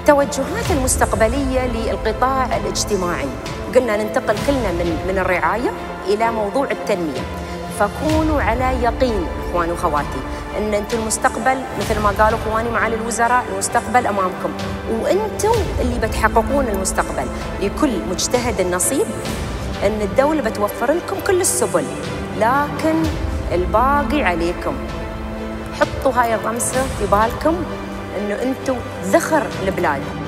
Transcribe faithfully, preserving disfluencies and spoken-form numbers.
التوجهات المستقبلية للقطاع الاجتماعي، قلنا ننتقل كلنا من من الرعاية إلى موضوع التنمية، فكونوا على يقين إخواني وخواتي أن أنتم المستقبل مثل ما قالوا إخواني معالي الوزراء، المستقبل أمامكم، وأنتم اللي بتحققون المستقبل. لكل مجتهد النصيب، أن الدولة بتوفر لكم كل السبل، لكن الباقي عليكم. حطوا هاي الرمسة في بالكم، أنه أنتم ذخر البلاد.